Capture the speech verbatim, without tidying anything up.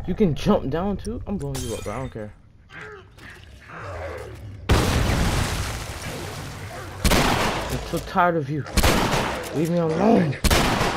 You can jump down too? I'm blowing you up, bro. I don't care. I'm so tired of you. Leave me alone.